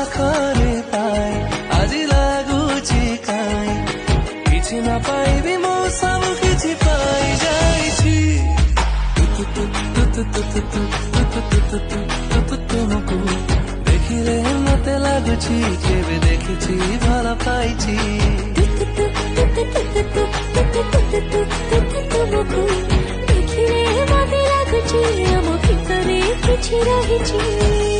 ପାଖରେ ପାଇ ଆଜି ଲାଗୁଛି କାଇଁ କିଛି ନ ପାଇବି ମୁଁ ସବୁ କିଛି ପାଇ ଯାଇଛି ତୁମକୁ ଦେଖିଲେ ମତେ ଲାଗୁଛି କେବେ ଦେଖିଛି ଭଲ ପାଇଛି ତୁମକୁ ଦେଖିଲେ ମତେ ଲାଗୁଛି ଆମ ଭିତରେ କିଛି ରହିଛି